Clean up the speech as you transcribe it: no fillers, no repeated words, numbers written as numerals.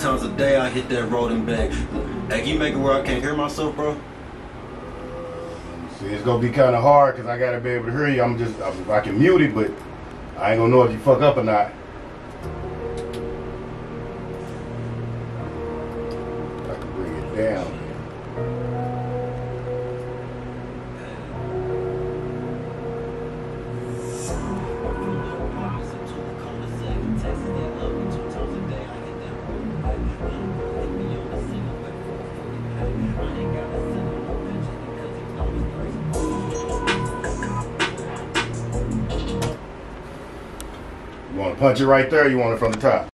times a day I hit that road and back. Hey, can you make it where I can't hear myself, bro? See, it's gonna be kind of hard because I gotta be able to hear you. I can mute it, but I ain't gonna know if you fuck up or not. I can bring it down. You want to punch it right there or you want it from the top?